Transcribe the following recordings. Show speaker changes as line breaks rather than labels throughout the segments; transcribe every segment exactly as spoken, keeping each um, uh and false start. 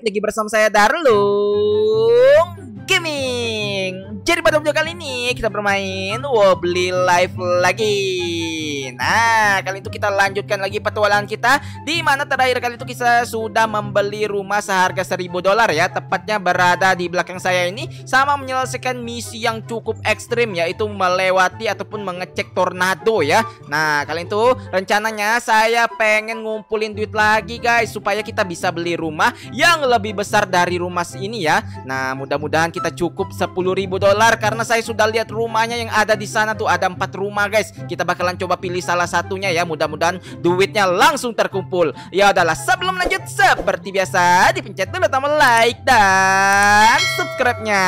lagi bersama saya Darlung Gaming. Jadi pada video kali ini kita bermain Wobbly Life lagi. Nah, kali itu kita lanjutkan lagi petualangan kita, di mana terakhir kali itu kita sudah membeli rumah seharga seribu dolar ya. Tepatnya berada di belakang saya ini, sama menyelesaikan misi yang cukup ekstrim, yaitu melewati ataupun mengecek tornado ya. Nah, kali itu rencananya saya pengen ngumpulin duit lagi guys, supaya kita bisa beli rumah yang lebih besar dari rumah ini ya. Nah, mudah-mudahan kita cukup sepuluh ribu dolar, karena saya sudah lihat rumahnya yang ada di sana tuh ada empat rumah guys. Kita bakalan coba pilih salah satunya ya, mudah-mudahan duitnya langsung terkumpul. Ya udahlah, sebelum lanjut seperti biasa dipencet dulu tombol like dan subscribe-nya.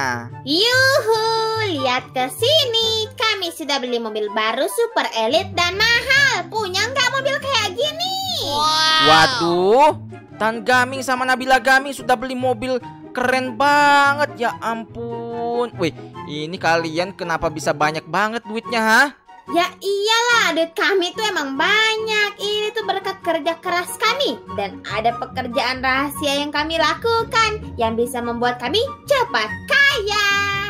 Yuhu, lihat ke sini. Kami sudah beli mobil baru super elit dan mahal. Punya nggak mobil kayak gini?
Wow. Waduh, Tan Gaming sama Nabila Gaming sudah beli mobil keren banget, ya ampun. Wih, ini kalian kenapa bisa banyak banget duitnya, ha?
Ya iyalah, duit kami tuh emang banyak. Ini tuh berkat kerja keras kami. Dan ada pekerjaan rahasia yang kami lakukan, yang bisa membuat kami cepat kaya.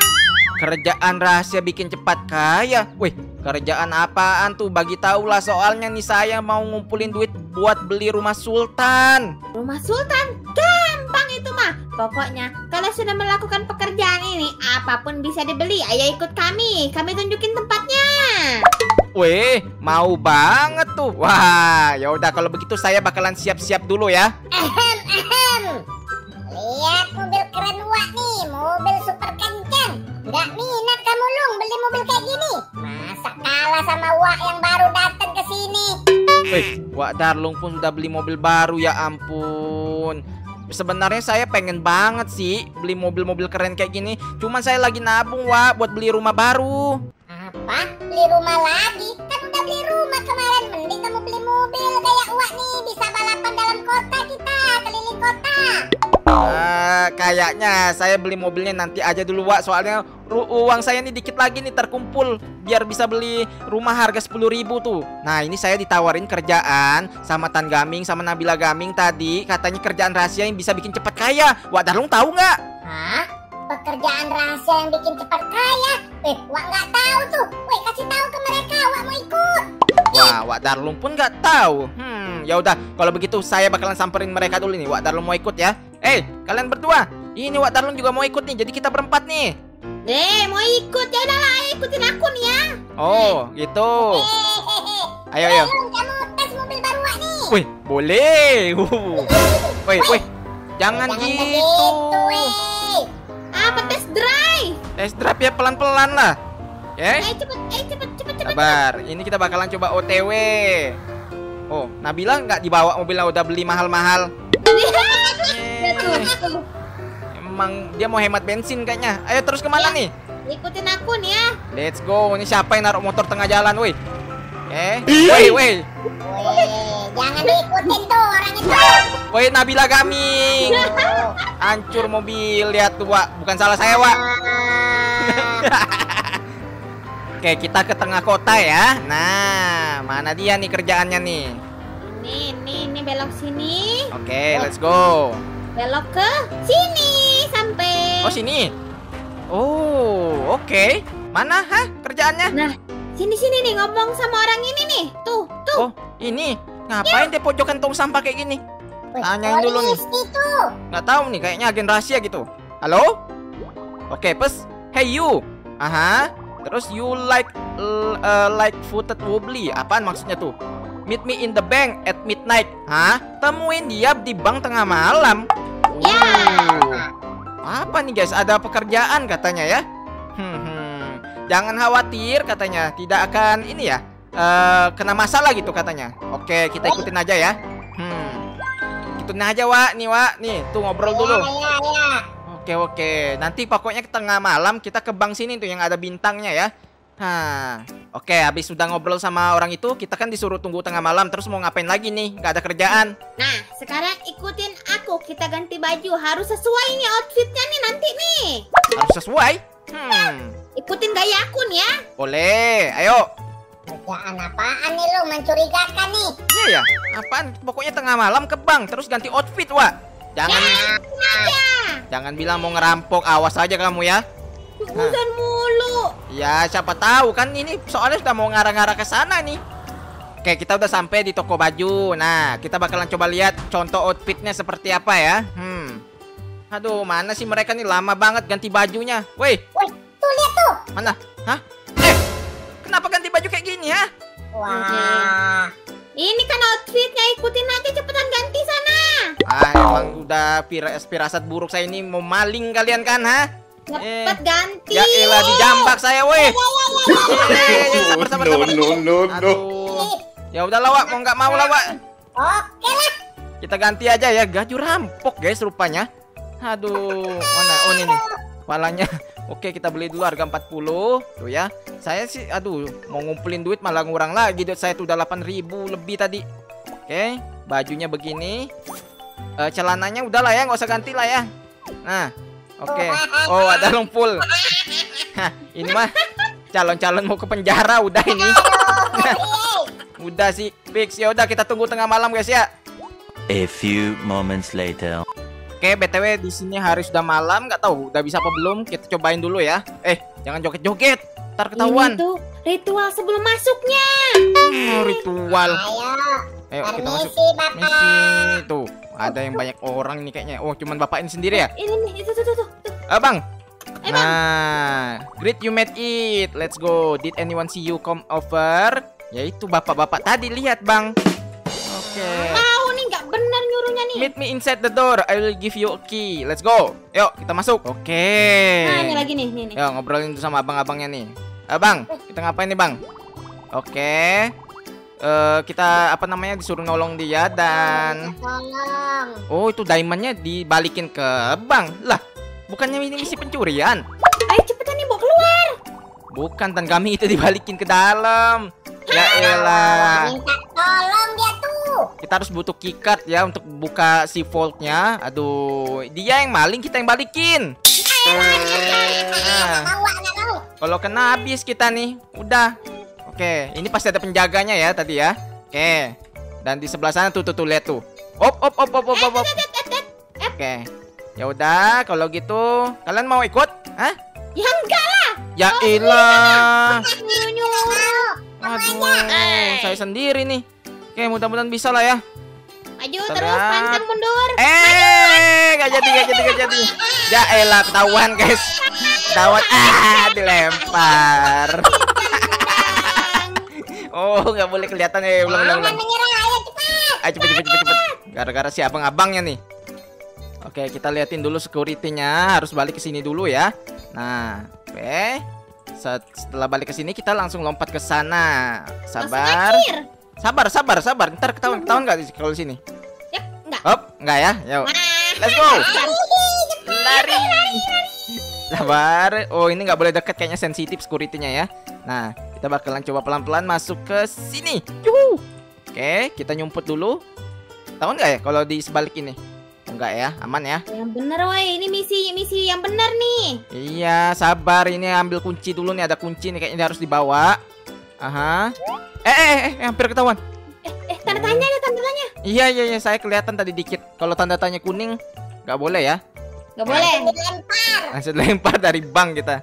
Kerjaan rahasia bikin cepat kaya? Wih, kerjaan apaan tuh? Bagi tahulah, soalnya nih saya mau ngumpulin duit buat beli rumah sultan.
Rumah sultan? Gampang itu mah. Pokoknya kalau sudah melakukan pekerjaan ini, apapun bisa dibeli. Ayo ikut kami, kami tunjukin tempatnya.
Weh, mau banget tuh. Wah, ya udah kalau begitu saya bakalan siap-siap dulu ya.
Ehem, ehem. Lihat mobil keren Wak nih, mobil super kencang. Gak minat kamu Lung beli mobil kayak gini? Masa kalah sama Wak yang baru datang ke sini?
Wih, Wak Darlung pun sudah beli mobil baru, ya ampun. Sebenarnya saya pengen banget sih beli mobil-mobil keren kayak gini. Cuman saya lagi nabung Wak buat beli rumah baru.
Apa? Beli rumah lagi? Kan udah beli rumah kemarin. Mending kamu beli mobil kayak Wak nih, bisa balapan dalam kota kita, keliling kota.
Uh, kayaknya saya beli mobilnya nanti aja dulu Wak. Soalnya uang saya nih dikit lagi nih terkumpul, biar bisa beli rumah harga sepuluh ribu tuh. Nah, ini saya ditawarin kerjaan sama Tan Gaming sama Nabila Gaming tadi. Katanya kerjaan rahasia yang bisa bikin cepat kaya. Wak Darlung tahu nggak?
Hah? Pekerjaan rahasia yang bikin cepat kaya? Eh, Wak nggak tahu tuh. Woi, kasih tahu ke mereka, Wak mau ikut.
Wah, Wak Darlung pun nggak tahu. Hmm, ya udah, kalau begitu saya bakalan samperin mereka dulu nih. Wak Darlung mau ikut ya? Eh, kalian berdua. Ini Wak Darlung juga mau ikut nih. Jadi kita berempat nih.
Eh, mau ikut? Ya udahlah, ikutin aku nih ya.
Oh, gitu.
Hehehe.
Ayo, ayo.
Lung, kamu tes mobil baru Wak nih.
Wih, boleh. Wih, wih. Jangan,
Jangan
gitu.
begitu, weh.
Apa test drive?
Test drive ya pelan-pelan lah. Ya.
Eh, cepet, eh, cepet, cepet, cepet.
Sabar, ini kita bakalan coba O T W. Oh, Nabila nggak dibawa mobilnya, udah beli mahal-mahal.
Ya tuh, tuh.
Emang dia mau hemat bensin kayaknya. Ayo terus kemana
Ya.
nih?
Ikutin aku nih ya.
Let's go. Ini siapa yang naruh motor tengah jalan, woi? Eh, woi, woi.
Weh, jangan diikutin tuh orang itu.
Woi, Nabila Gaming. Hancur mobil, lihat tuh, Wak. Bukan salah saya, Wak. Oke, kita ke tengah kota ya. Nah, mana dia nih kerjaannya nih?
Ini, ini, ini belok sini.
Oke, let's go.
Belok ke sini sampai.
Oh, sini. Oh, oke. Mana, hah, kerjaannya?
Nah, sini-sini nih ngomong sama orang ini nih. Tuh, tuh.
Oh, ini. Ngapain dia pojokan tong sampah kayak gini?
Weh,
Tanyain dulu nih.
polisi tuh.
Nggak tahu nih, kayaknya agen rahasia gitu. Halo? Oke, pes. Hey you. Aha. Terus you like uh, like footed wobbly. Apaan maksudnya tuh? Meet me in the bank at midnight. Hah? Temuin dia di bank tengah malam.
Ya.
Uh, apa nih guys? Ada pekerjaan katanya ya. Hmm, hmm. Jangan khawatir katanya. Tidak akan ini ya. Uh, kena masalah gitu katanya. Oke, kita ikutin aja ya. Hmm. Ikutin aja Wak. Nih Wak. Nih, tuh ngobrol dulu.
Ya, ya, ya.
Oke oke, nanti pokoknya ke tengah malam kita ke bank sini tuh yang ada bintangnya ya. Hah, oke, habis sudah ngobrol sama orang itu, kita kan disuruh tunggu tengah malam. Terus mau ngapain lagi nih? Gak ada kerjaan.
Nah, sekarang ikutin aku. Kita ganti baju. Harus sesuai nih outfitnya nih nanti nih.
Harus sesuai. Hmm,
Ikutin gaya aku nih ya.
boleh. Ayo.
Kerjaan apaan nih lu? Mencurigakan nih.
Iya ya. Apaan? Pokoknya tengah malam ke bank, terus ganti outfit Wak. Jangan Jangan bilang mau ngerampok, awas aja kamu ya.
Urusan mulu.
Ya, siapa tahu kan ini soalnya sudah mau ngarah-ngarah ke sana nih. Oke, kita udah sampai di toko baju. Nah, kita bakalan coba lihat contoh outfitnya seperti apa ya. Hmm. Aduh, mana sih mereka nih, lama banget ganti bajunya. Woi.
Woi, tuh lihat tuh.
Mana? Hah? Eh, kenapa ganti baju kayak gini ya?
Wah.
Ini kan outfitnya, ikutin aja, cepetan ganti sana.
Ah, emang udah pira- firasat buruk saya ini, mau maling kalian kan, ha?
Cepet ganti.
Ya elah, dijambak saya, woi. Eh, sabar, sabar, sabar.
No, no, no.
Aduh. Ya udah lawak, mau nggak mau lawak.
Oke lah.
Kita ganti aja ya, gaju rampok guys rupanya. Aduh, mana? Oh ini nih, palanya. Oke, kita beli dulu harga empat puluh. Tuh ya. Saya sih aduh, mau ngumpulin duit malah ngurang lagi. Duit saya tuh udah delapan ribu lebih tadi. Oke, bajunya begini. Eh, celananya udah lah ya, nggak usah ganti lah ya. Nah, oke. Oh, ada lumpul. Hah, ini mah calon-calon mau ke penjara udah ini. Udah sih, fix. Ya udah, kita tunggu tengah malam guys ya.
A few moments later.
Oke, B T W di sini hari sudah malam, nggak tahu udah bisa apa belum. Kita cobain dulu ya. Eh, jangan joget-joget, ntar ketahuan.
Ini tuh ritual sebelum masuknya.
Hmm, ritual.
Ayo.
Ayo kita masuk.
Permisi, Bapak.
Misi tuh. Ada yang banyak orang nih kayaknya. Oh, cuman bapak ini sendiri ya?
Ini nih, itu tuh tuh tuh.
Abang.
Eh, Bang.
Nah, great you made it. Let's go. Did anyone see you come over? Ya itu bapak-bapak tadi, lihat bang. Oke.
Tahu nih, nggak benar nyuruhnya nih.
Meet me inside the door. I will give you a key. Let's go. Yuk kita masuk. Oke.
Nah, ini lagi nih, nih, nih.
Yuk ngobrolin tuh sama abang-abangnya nih. Abang, kita ngapain nih bang? Oke. Eh kita apa namanya disuruh nolong dia dan
Tolong.
oh itu diamondnya dibalikin ke bang. Lah, bukannya ini misi pencurian?
Ayo cepetan nih, bawa keluar.
Bukan, tan kami itu dibalikin ke dalam. Ya elah.
Minta tolong dia tuh.
Kita harus butuh keycard ya untuk buka si vault-nya. Aduh, dia yang maling, kita yang balikin. Nah,
Bawa nggak mau.
kalau kena habis kita nih, udah. Oke, ini pasti ada penjaganya ya tadi ya. Oke. Dan di sebelah sana tuh tuh, tuh lihat tuh. Op op op op op op. op. Oke. Ya udah, kalau gitu kalian mau ikut? Hah?
Ya enggak lah.
Ya elah.
Nyuruh-nyuruh.
Aduh, saya sendiri nih. Oke, mudah-mudahan bisa lah ya.
Maju
Terus.
terus, pantang mundur.
Eh, gak jadi, gak jadi, gak jadi. Ya elah, ketahuan guys. Ketahuan. Ah, dilempar. Oh, nggak boleh kelihatan ya. Ulang, ulang, ulang.
Jangan menyerah, ayo cepat.
Ayo cepet, cepet, cepet, cepet. Gara-gara si abang-abangnya nih. Oke, kita liatin dulu security-nya. Harus balik ke sini dulu ya. Nah, oke. Set- Setelah balik ke sini, kita langsung lompat ke sana. Sabar.
Akhir.
Sabar, sabar, sabar. Ntar ketahuan, ketahuan nggak di- kalau di sini?
Ya, enggak.
Hop, nggak ya? Yuk, let's go. Lari. Sabar. Oh, ini nggak boleh deket, kayaknya sensitif security-nya ya. Nah, kita bakalan coba pelan-pelan masuk ke sini. Yuhu. Oke, kita nyumput dulu. Tahu nggak ya kalau di sebalik ini? Enggak ya, aman ya.
Yang bener, woi. Ini misi misi yang bener nih.
Iya, sabar. Ini ambil kunci dulu nih. Ada kunci nih, kayaknya harus dibawa. Aha. Eh, eh, eh, eh, hampir ketahuan.
Eh, eh tanda tanya ya, tanda tanya.
Iya, iya, iya. Saya kelihatan tadi dikit. Kalau tanda tanya kuning, nggak boleh ya.
Gak boleh.
Dilempar.
Langsung lempar dari bank kita.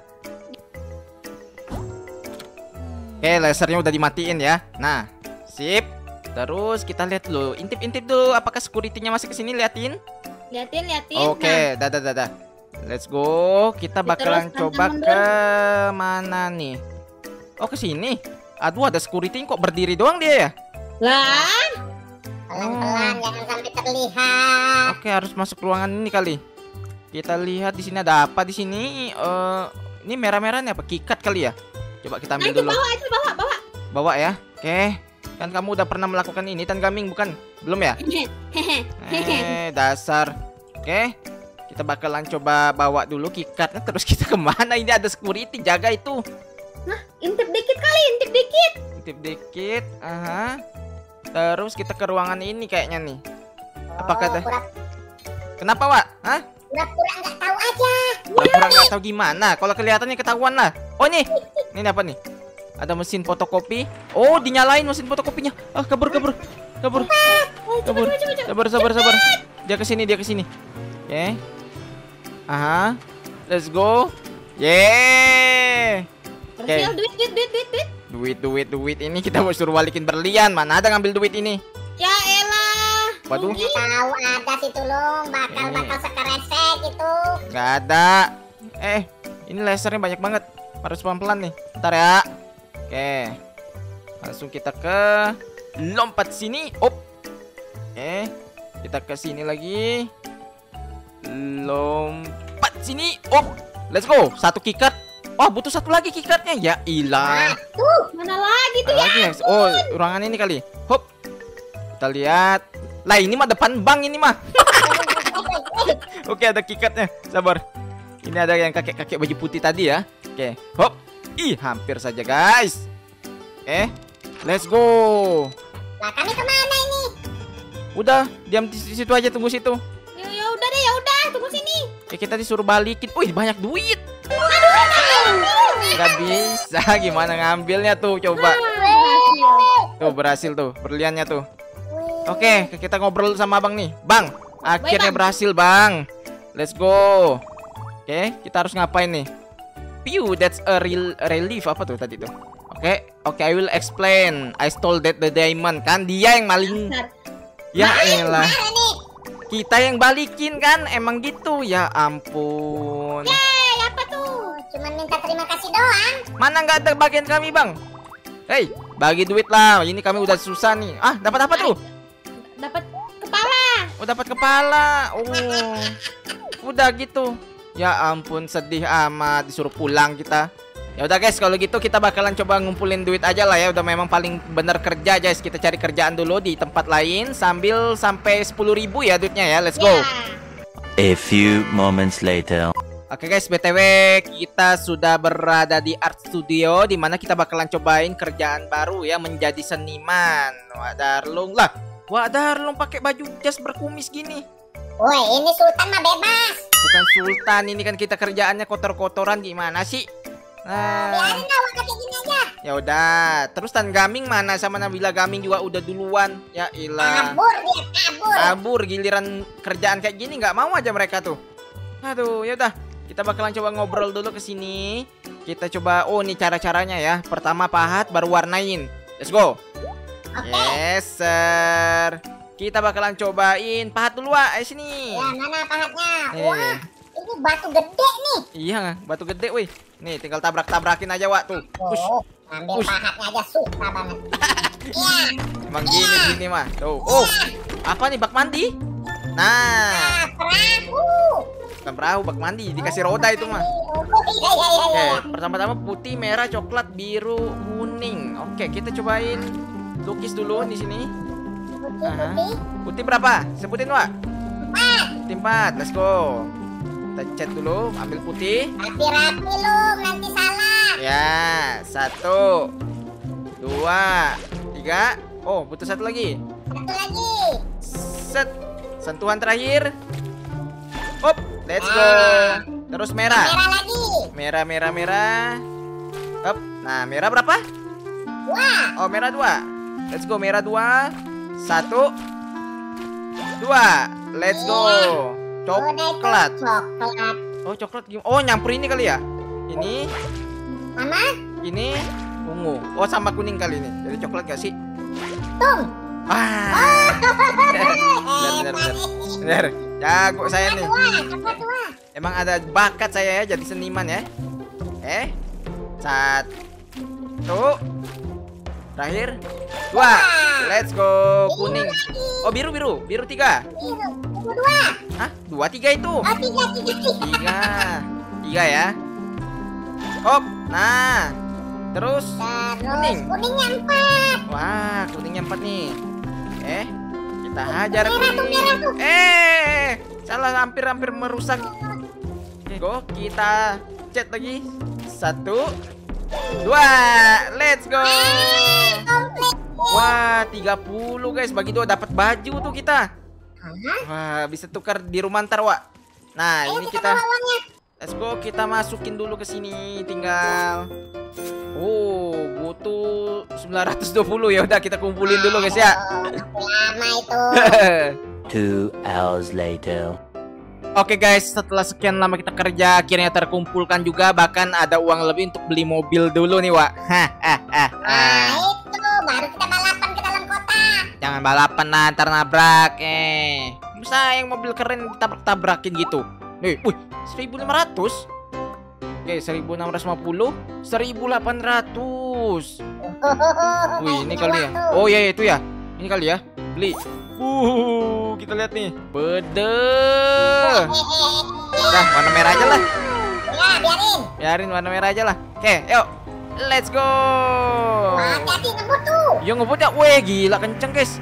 Oke, lasernya udah dimatiin ya. Nah, sip. Terus kita lihat dulu, intip-intip dulu apakah security-nya masih kesini, liatin.
Liatin, liatin.
Oke, dadah dadah. Let's go. Kita bakalan
Terus,
coba
pantang
ke mana nih? Oh, ke sini. Aduh, ada security kok berdiri doang dia ya?
Lah,
Pelan-pelan, jangan sampai terlihat.
Oke, harus masuk ruangan ini kali. Kita lihat di sini ada apa di sini? Eh, ini merah-merah nih apa? Keycard kali ya? Coba kita
nah
ambil
itu
dulu.
bawa, itu bawa, bawa.
Bawa ya. Oke. Kan kamu udah pernah melakukan ini, Tan Gaming, bukan? Belum ya? Eh, dasar. Oke. Kita bakalan coba bawa dulu keycardnya. Terus kita kemana? Ini ada security, jaga itu.
Intip dikit kali, intip dikit.
Intip dikit. Aha. Terus kita ke ruangan ini kayaknya nih. Apakah
Oh,
dah?
pura-
Kenapa, Wak? Hah?
Pura-pura nggak tahu aja.
Pura-pura nggak tahu gimana. Kalau kelihatannya ketahuan lah. Oh, nih. Ini apa nih? Ada mesin fotokopi. Oh, dinyalain mesin fotokopinya. Ah, kabur, kabur. Kabur.
Ayo,
Kabur.
coba, coba, coba.
Sabar, sabar, sabar. dia ke sini, dia ke sini. Oke. Aha. Let's go. Yeay. Oke.
Berhasil, duit, duit, duit, duit, duit.
Duit, duit, duit ini kita mau suruh balikin berlian. Mana ada ngambil duit ini?
Ya elah.
Waduh.
Rugi.
Tahu ada si Tulung bakal
Ini.
bakal sekeresek gitu.
Gak ada. Eh, ini lasernya banyak banget. Harus pelan-pelan nih. Bentar ya. Oke. Langsung kita ke lompat sini. Op. Oke. Kita ke sini lagi. Lompat sini. Op. Let's go. Satu kikat. Oh, butuh satu lagi kikatnya. Ya ilah.
Tuh,
Mana lagi tuh
Ada
ya?
lagi ya? Oh, ruangan ini kali. Hop. Kita lihat. Lah, ini mah depan bank ini mah. Oke, ada kikatnya. Sabar. Ini ada yang kakek-kakek baju putih tadi ya. Oke, hop. Ih, hampir saja, guys. Eh, let's go.
lah kami kemana ini?
Udah, diam di situ aja, tunggu situ.
Ya, ya udah deh, ya udah, tunggu sini.
Oke, kita disuruh balikin. Wih, banyak duit. Gak bisa, gimana ngambilnya tuh? Coba.
Berhasil.
Tuh, berhasil tuh, berliannya tuh. Oke, kita ngobrol sama Bang nih. Bang, akhirnya
Bang.
berhasil, Bang. Let's go. Oke, kita harus ngapain nih? Pew, that's a real relief apa tuh tadi tuh? Oke, oke, I will explain. I stole that the diamond. Kan dia yang maling.
Bentar.
Ya elah.
Mana nih?
Kita yang balikin kan, emang gitu. Ya ampun.
Eh, apa tuh?
Oh, cuman minta terima kasih doang.
Mana nggak ada bagian kami, Bang? Hei, bagi duit lah. Ini kami udah susah nih. Ah, dapat apa tuh?
Dapat kepala.
Oh, dapat kepala. Oh. Udah gitu. Ya ampun, sedih amat disuruh pulang kita. Ya udah guys, kalau gitu kita bakalan coba ngumpulin duit aja lah ya. Udah memang paling bener kerja guys. Kita cari kerjaan dulu di tempat lain sambil sampai sepuluh ribu ya duitnya ya. Let's go.
Ya.
A few moments later.
Oke guys, B T W kita sudah berada di art studio di mana kita bakalan cobain kerjaan baru ya, menjadi seniman. Wah, Darlung lah. Wah, Darlung pakai baju jas berkumis gini.
Woi, ini Sultan mah bebas.
Bukan Sultan, ini kan kita kerjaannya kotor-kotoran gimana sih? Nah,
Biarin lah kayak gini aja.
ya udah. Terus Tan Gaming mana, sama Nabila Gaming juga udah duluan. Ya ilah.
Kabur dia, kabur.
Kabur giliran kerjaan kayak gini nggak mau aja mereka tuh. Aduh, ya udah. Kita bakalan coba ngobrol dulu ke sini. Kita coba, oh nih cara-caranya ya. Pertama pahat baru warnain. Let's go.
Oke.
Yes, sir. Kita bakalan cobain pahat dulu, Wak. Ayo sini.
Ya, mana pahatnya?
Eh.
Wah, ini batu gede nih.
Iya, batu gede, wih. Nih, tinggal tabrak-tabrakin aja, Wak, tuh. Push.
Oh, ambil
Push.
pahatnya aja susah banget. Iya.
Emang gini gini mah. Tuh. Oh. Apa nih, bak mandi? Nah,
Ah, perahu.
bukan perahu, bak mandi, dikasih roda itu mah.
Oh, iya, iya, iya,
Oke,
iya.
pertama-tama putih, merah, coklat, biru, kuning. Oke, kita cobain lukis dulu di sini.
Putih,
Aha.
putih.
Putih berapa? Sebutin, Wak. Putih empat, let's go. Kita cat dulu, ambil putih.
Rapi-rapi lu, nanti salah.
Ya, satu, dua, tiga. Oh, butuh satu lagi.
Satu lagi.
Set, sentuhan terakhir. Hop, let's go. Terus merah.
Merah lagi.
Merah, merah, merah. Hop, nah merah berapa?
Wah,
Oh, merah dua. Let's go, merah dua. Satu, dua. Let's go.
udah itu
Coklat.
coklat.
Oh, coklat gimana? Oh, nyampur ini kali ya? Ini,
Sama
ini ungu. Oh, sama kuning kali ini. Jadi coklat gak sih?
tung.
Ah. Benar,
Eh,
benar, benar. Benar. Jago saya nih.
Wah, coklat wah.
Emang ada bakat saya ya jadi seniman ya. Eh, satu, terakhir, dua. Let's go. Kuning. Oh, biru, biru, biru tiga.
Biru. Biru dua.
Hah? Dua tiga itu?
Oh, tiga, tiga, tiga.
Tiga, tiga ya. Hop, nah, terus
Terus
Kuning.
kuningnya empat.
wah, kuningnya empat nih. Eh, kita hajar
Merah tuh,
kuning.
merah tuh.
Eh, salah, hampir-hampir merusak. Oke, go, kita cat lagi. Satu, dua, let's go.
Komplit.
Wah, tiga puluh guys, bagi dua dapat baju tuh kita.
Hah?
Wah, bisa tukar di rumah ntar, Wak. Nah,
Ayo
ini
kita
kita
bawa uangnya.
let's go, kita masukin dulu ke sini, tinggal. Oh, butuh sembilan ratus dua puluh ya. Udah kita kumpulin dulu guys ya.
Oh, masih lama itu.
Two hours later.
Oke guys, setelah sekian lama kita kerja, akhirnya terkumpulkan juga, bahkan ada uang lebih untuk beli mobil dulu nih, Wak.
Nah itu baru kita balapan ke dalam kota.
Jangan balapan nah, ntar nabrak. Eh, bisa yang mobil keren ditabrak-tabrakin gitu. Nih, wih, seribu lima ratus. Oke, seribu enam ratus lima puluh, seribu delapan ratus. Wih, ini kali ya. Oh iya, itu ya. Ini kali ya. Beli. Uh, kita lihat nih. Bede. Udah, warna merah aja lah.
Ya, biarin.
Biarin warna merah aja lah. Oke, yuk. Let's go.
Hati-hati ngebut tuh.
Yo ngebut ya. Weh, gila kenceng, guys.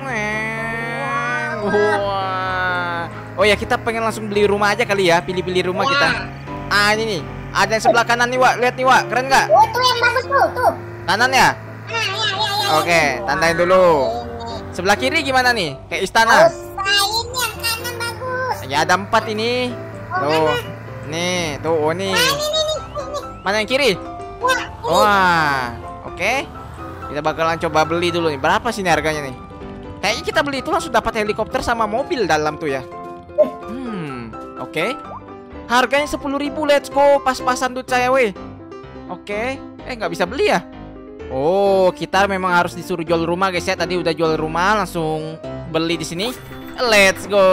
Wah. Oh ya, kita pengen langsung beli rumah aja kali ya. Pilih-pilih rumah kita. Ah, ini nih. Ada yang sebelah kanan nih, Wak. Lihat nih, Wak. Keren nggak?
Oh, tuh yang bagus tuh, tuh.
Kanan ya?
Nah, ya, ya, ya.
Oke, tandain dulu. Sebelah kiri gimana nih? Kayak istana.
Usahain yang kanan bagus.
Ya ada empat ini. Tuh. Nih, tuh, oh nih.
Nah, ini, ini, ini, ini.
Mana yang kiri?
Wah,
Wah. Oke. Kita bakalan coba beli dulu nih. Berapa sih nih harganya nih? Kayaknya kita beli itu langsung dapat helikopter sama mobil dalam tuh ya. Hmm, oke. Harganya sepuluh ribu, let's go. Pas-pasan duit saya, weh. Oke. Eh, nggak bisa beli ya? Oh, kita memang harus disuruh jual rumah, guys ya. Tadi udah jual rumah, langsung beli di sini. Let's go.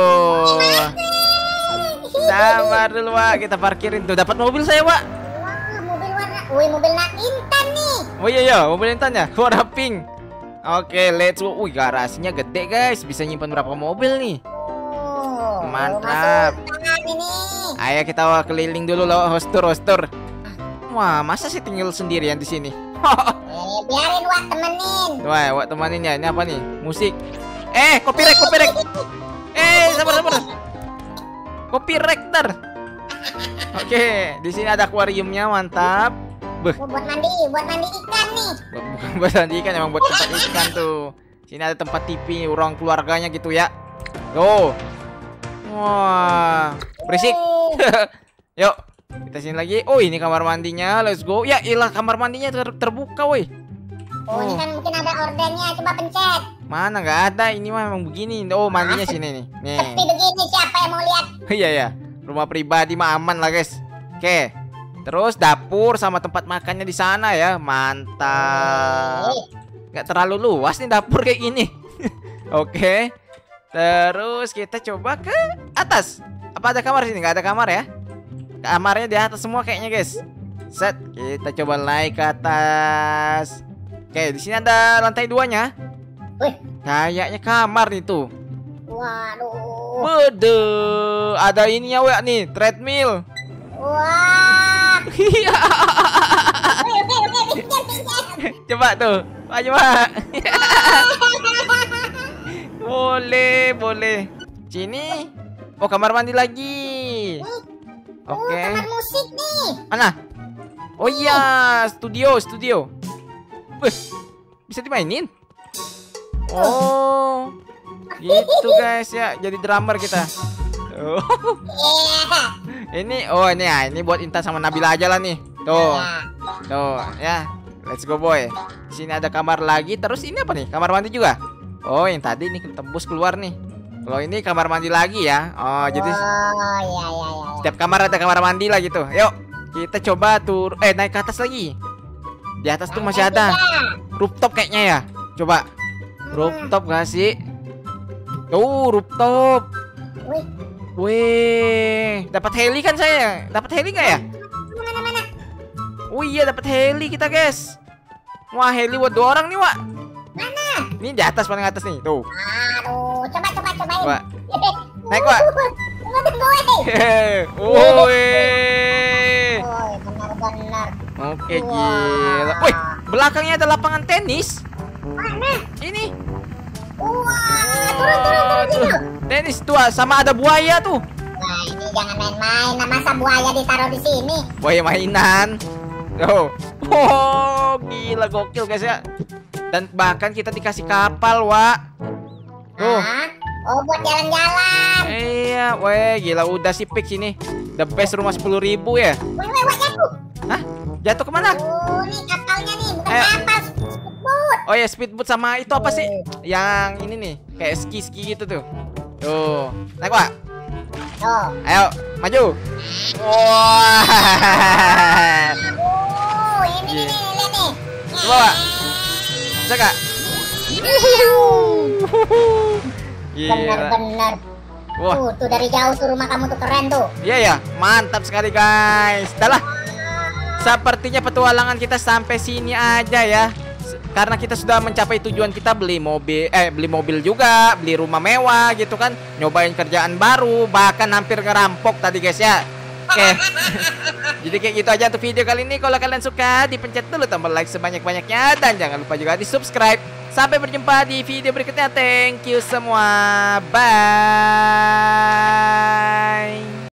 Sabar dulu, Wak. Kita parkirin tuh. Dapat mobil saya, Wak.
wah, mobil warna. Wih, mobil nak Intan nih.
Oh iya iya, mobil Intan ya. Warna pink. Oke, let's go. Wih, garasinya gede, guys. Bisa nyimpan berapa mobil nih?
Oh,
Mantap.
rumah ini.
Ayo kita keliling dulu loh, hostur hostur. Wah, masa sih tinggal sendirian di sini?
Eh, biarin Wak temenin.
Wah, Wak temanin ya. Ini apa nih? Musik. Eh, copyright, copyright. Eh, sabar sabar. Copyright ntar. Oke, di sini ada akuariumnya, mantap. Beh,
Oh, buat mandi, buat mandi ikan nih.
bukan buat tadi ikan, emang buat tempat ikan tuh. Sini ada tempat T V, ruang keluarganya gitu ya. Tuh. Wah, berisik. Yuk, kita sini lagi. Oh, ini kamar mandinya. Let's go. Ya, ilah kamar mandinya ter terbuka, woi.
Oh, ini kan mungkin ada ordernya, coba pencet.
Mana nggak ada? Ini mah memang begini. Oh, mandinya sini nih. Nih.
Sepi begini, siapa yang mau lihat?
Iya ya. Rumah pribadi mah aman lah, guys. Oke. Terus dapur sama tempat makannya di sana ya. Mantap. Nggak terlalu luas nih dapur kayak gini. Oke. Terus kita coba ke atas. Apa ada kamar sini? Nggak ada kamar ya? Kamarnya di atas semua kayaknya, guys. Set, kita coba naik ke atas. Oke, di sini ada lantai duanya.
Wih.
Kayaknya kamar nih tuh.
Waduh.
Bede, ada ininya, Wak nih, treadmill.
Wah. Oke, oke, oke, pinjam, pinjam.
Coba tuh, Pak, coba. Boleh, boleh. Sini. Oh, kamar mandi lagi.
Oh,
Oke.
kamar musik nih.
Mana? Oh iya, studio, studio. Wih, bisa dimainin? Oh, gitu guys ya. Jadi drummer kita. Oh.
Yeah.
Ini, oh ini ya, ini buat Intan sama Nabila aja lah nih. Tuh,
Ya.
tuh, ya. Let's go boy. Di sini ada kamar lagi. Terus ini apa nih? Kamar mandi juga. Oh, yang tadi nih tembus keluar nih. Kalau ini kamar mandi lagi ya. Oh, jadi
Oh, ya, ya, ya.
setiap kamar ada kamar mandi lah gitu. Yuk, kita coba tur eh naik ke atas lagi. Di atas tuh masih ada rooftop kayaknya ya. Coba. Rooftop gak sih? Tuh, rooftop.
Wih,
Wih, dapat heli kan saya? Dapat heli nggak ya?
mana, mana?
Oh iya, dapat heli kita, guys. Wah, heli buat dua orang nih, Wak.
Mana?
Ini di atas, paling atas nih. Tuh.
Aduh, coba, coba, cobain.
Coba. Naik, Wak.
Coba tunggu, weh.
Wih.
Oh, benar-benar.
Oke, gila. Wih, belakangnya ada lapangan tenis.
Mana?
Ini.
Wah, turun, turun, turun,
tuh.
turun.
Tenis tuh, sama ada buaya tuh.
Wah, ini jangan main-main. Nah, masa buaya ditaruh di sini?
Buaya mainan. Tuh. Oh, gila gokil guys ya. Dan bahkan kita dikasih kapal, Wak. Tuh.
Hah? Oh, buat jalan-jalan.
Iya, weh, gila udah sih fix ini. The best rumah sepuluh ribu ya.
Weh, weh, weh, jatuh.
Hah? Jatuh kemana?
Oh, nih kapalnya nih, bukan
Eh.
kapal, speedboat.
Oh ya, speedboat sama itu apa sih? Yang ini nih, kayak ski-ski gitu tuh. Tuh, naik Wak.
Tuh.
Ayo, maju. Wah.
Oh, ini nih, nih, lihat nih.
Coba, Wak. Bisa gak? Gila.
Bener-bener.
Wah,
Tuh, tuh dari jauh tuh rumah kamu tuh keren tuh.
iya ya, mantap sekali guys. Dah lah. Sepertinya petualangan kita sampai sini aja ya. S- Karena kita sudah mencapai tujuan kita, beli mobil, eh beli mobil juga, beli rumah mewah gitu kan, nyobain kerjaan baru, bahkan hampir ngerampok tadi guys ya. Oke. Jadi kayak gitu aja untuk video kali ini. Kalau kalian suka, dipencet dulu tombol like sebanyak-banyaknya dan jangan lupa juga di subscribe. Sampai berjumpa di video berikutnya. Thank you semua. Bye.